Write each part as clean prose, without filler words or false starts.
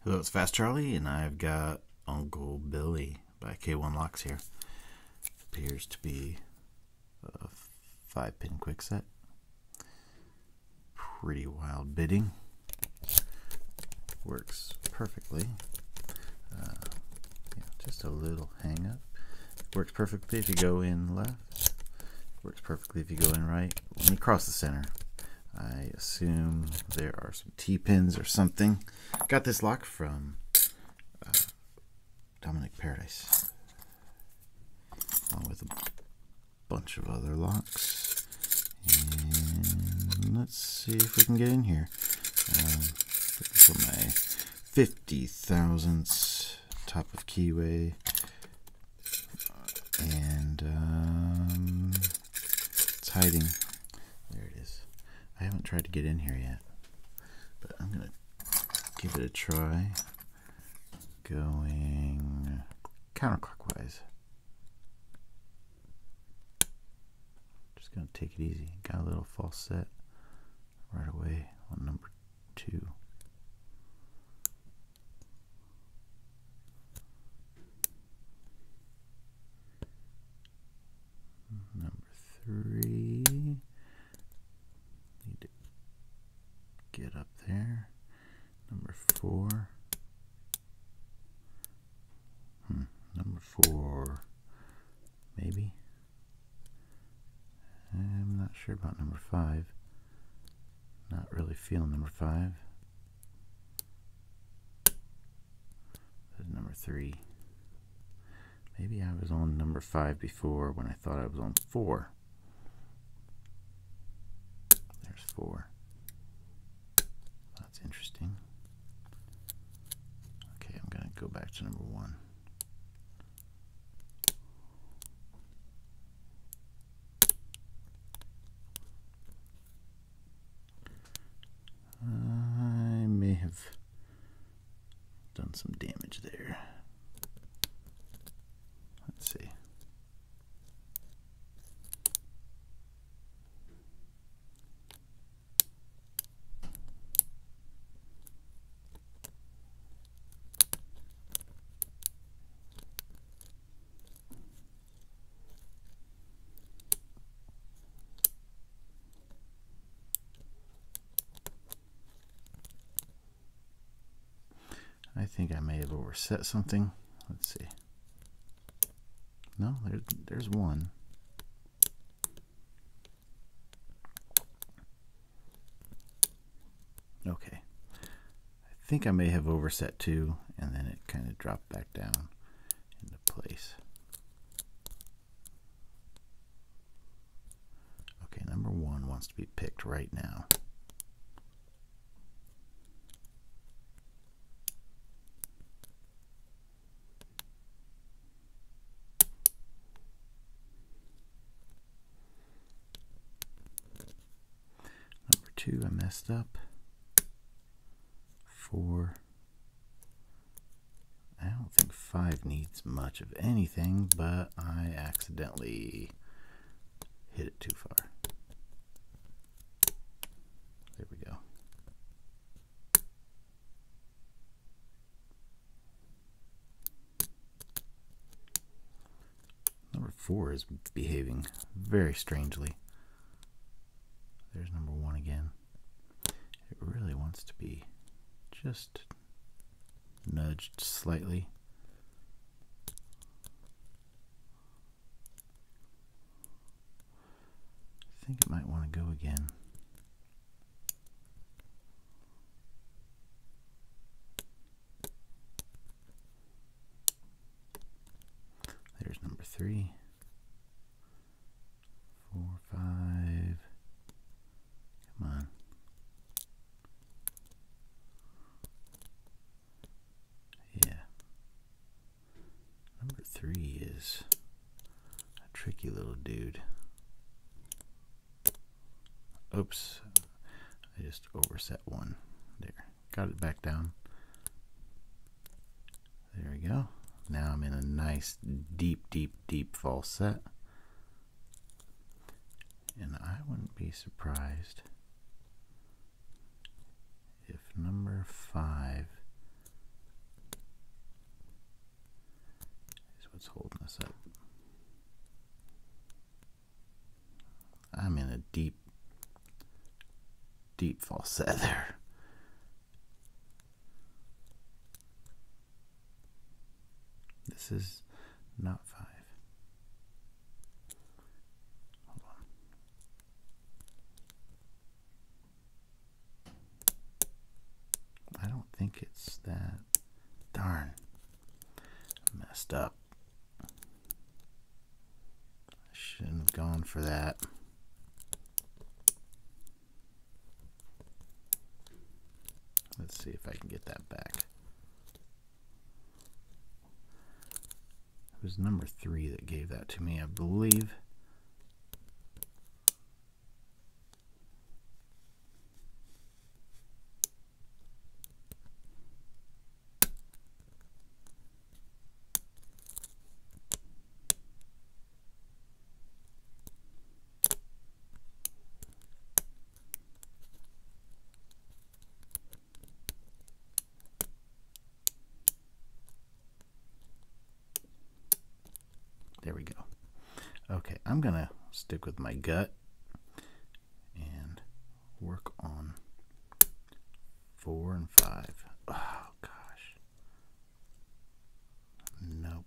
Hello, it's Fast Charlie, and I've got Uncle Billy by K1 Locks here. Appears to be a 5-pin quick set. Pretty wild bidding. Works perfectly. Just a little hang up. Works perfectly if you go in left. Works perfectly if you go in right. When you cross the center, I assume there are some T-pins or something. Got this lock from Dominic Paradise, along with a bunch of other locks. And let's see if we can get in here. Looking for my 50 thousandths top of keyway, and it's hiding. There it is. I haven't tried to get in here yet, but I'm gonna give it a try. Going counterclockwise. Just gonna take it easy. Got a little false set right away on number 2. Number 3. Need to get up there. Number 4. Number 4, maybe. I'm not sure about number 5. Not really feeling number 5. That's number 3. Maybe I was on number 5 before when I thought I was on 4. There's 4. That's interesting. Okay, I'm going to go back to number 1. I may have done some damage there. Let's see. I think I may have overset something. Let's see. No, there's 1. Okay. I think I may have overset 2, and then it kind of dropped back down into place. Okay, number 1 wants to be picked right now. Number 2, I messed up. 4. I don't think 5 needs much of anything, but I accidentally hit it too far. There we go. Number 4 is behaving very strangely. There's number 1 again. It really wants to be just nudged slightly. I think it might want to go again. There's number 3. 4, 5. Come on. Yeah. Number 3 is a tricky little dude. Oops. I just overset 1. There. Got it back down. There we go. Now I'm in a nice deep false set. And I wouldn't be surprised if number 5 What's holding us up? I'm in a deep falsetto there. This is not 5. Hold on. I don't think it's that. Darn. Messed up. I shouldn't have gone for that. Let's see if I can get that back. It was number 3 that gave that to me, I believe. There we go. Okay, I'm going to stick with my gut and work on 4 and 5. Oh, gosh. Nope.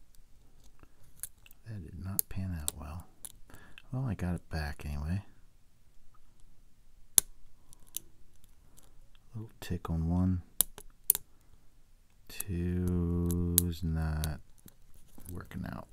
That did not pan out well. Well, I got it back anyway. A little tick on 1. 2's not working out.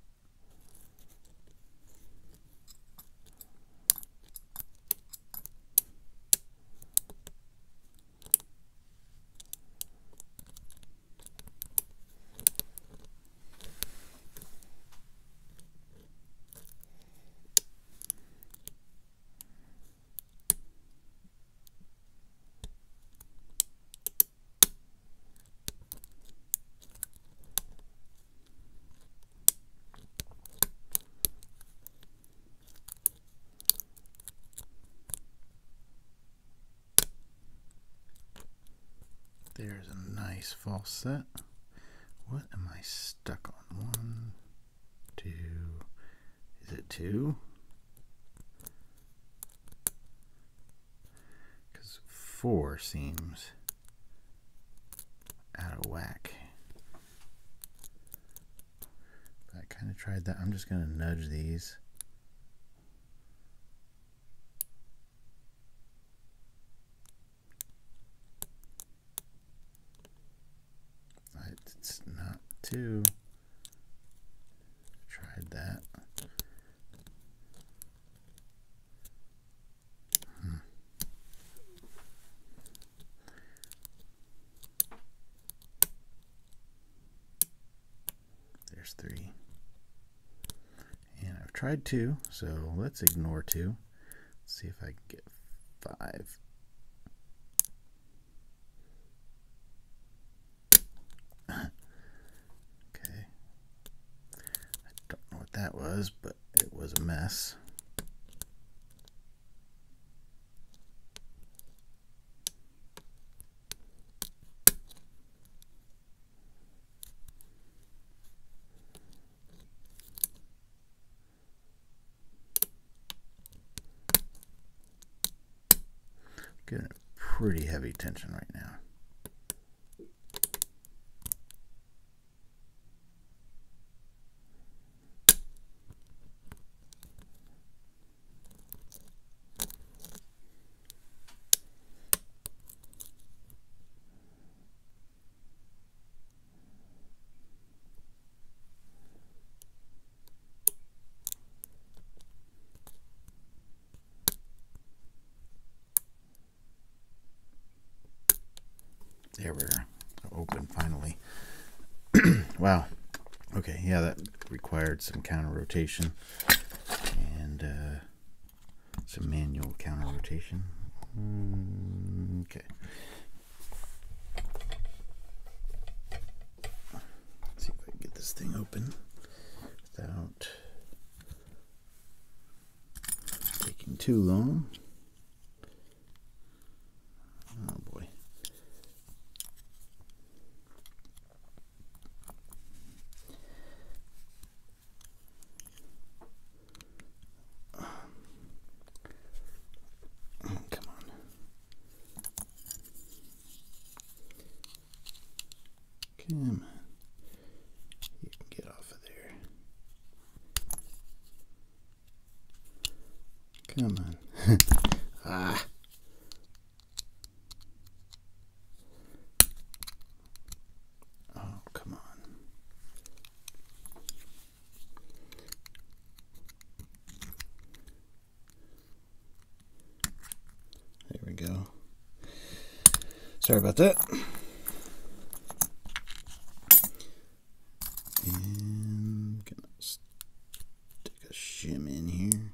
There's a nice falset. What am I stuck on? 1, 2. Is it 2? Because 4 seems out of whack. I kind of tried that. I'm just going to nudge these. It's not 2. Tried that. There's 3. And I've tried 2, so let's ignore 2. Let's see if I can get 5. Okay. I don't know what that was, but it was a mess. Getting a pretty heavy tension right now. There, we're open finally. Wow. Okay, yeah, that required some counter rotation and some manual counter rotation. Okay. Let's see if I can get this thing open without taking too long. Oh boy. Come on. You can get off of there. Come on. Ah. Oh, come on. There we go. Sorry about that. And gonna stick a shim in here.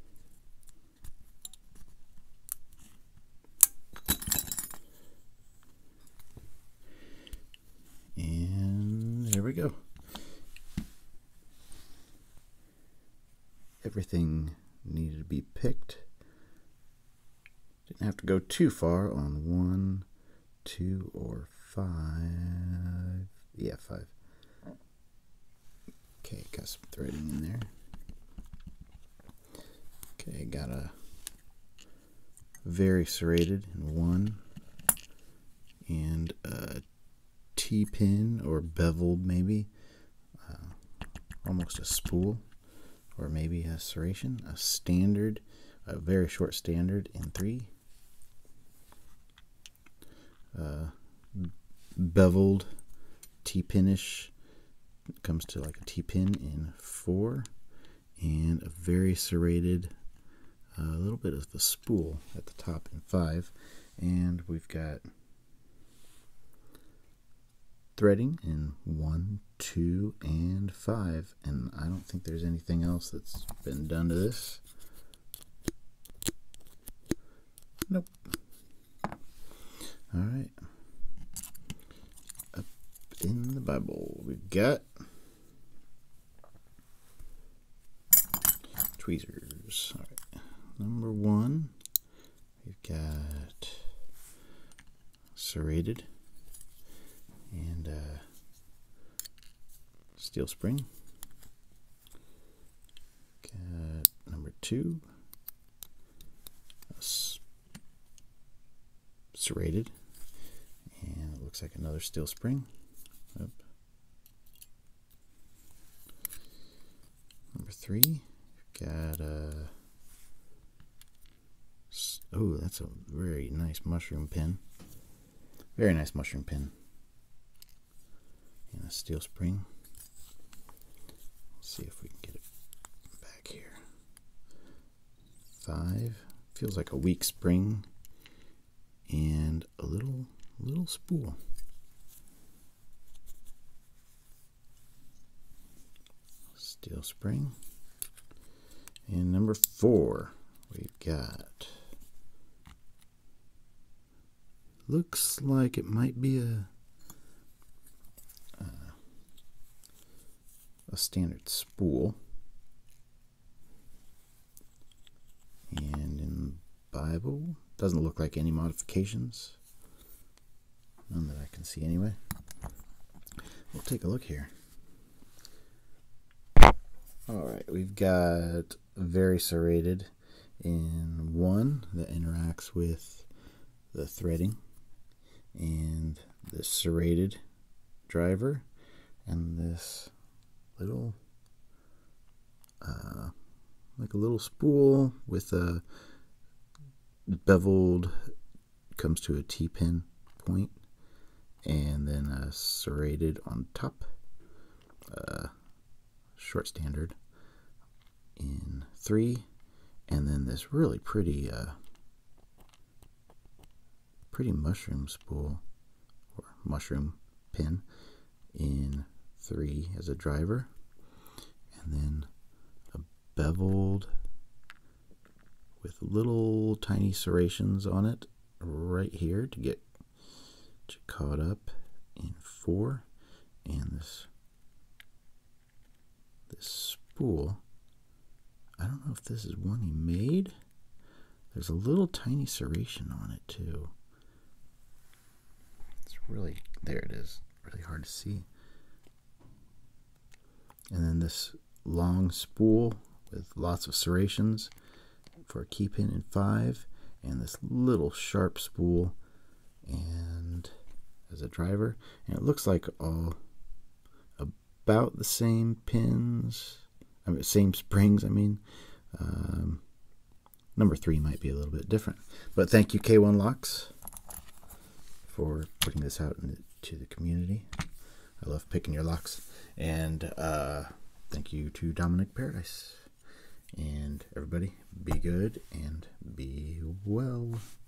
And there we go. Everything needed to be picked. Didn't have to go too far on 1, 2, or 5. Yeah, 5. Okay, got some threading in there. Okay, got a very serrated in 1 and a T-pin or beveled maybe, almost a spool or maybe a serration, a standard, a very short standard in 3, beveled T-pinish comes to like a T-pin in 4, and a very serrated, a little bit of the spool at the top in 5, and we've got threading in 1, 2, and 5, and I don't think there's anything else that's been done to this. Nope. All right. Up in the Bible, we've got tweezers. All right. Number 1, we've got serrated and steel spring. Got number 2, serrated, and it looks like another steel spring. Up. Number 3, got a, oh, that's a very nice mushroom pin. Very nice mushroom pin. And a steel spring. Let's see if we can get it back here. 5, feels like a weak spring, and a little spool. Steel spring. And number 4, we've got, looks like it might be a standard spool, and in Bible doesn't look like any modifications, none that I can see anyway. We'll take a look here. Alright, we've got very serrated in 1 that interacts with the threading, and this serrated driver, and this little like a little spool with a beveled, comes to a T-pin point, and then a serrated on top, short standard in 3, and then this really pretty mushroom spool or mushroom pin in 3 as a driver, and then a beveled with little tiny serrations on it right here to get caught up in 4, and this spool, I don't know if this is one he made. There's a little tiny serration on it too. It's really, there it is, really hard to see. And then this long spool with lots of serrations for a key pin in 5, and this little sharp spool and as a driver, and it looks like all about the same pins, same springs. Number 3 might be a little bit different, but thank you, K1 Locks, for putting this out into the community. I love picking your locks, and thank you to Dominic Paradise, and everybody be good and be well.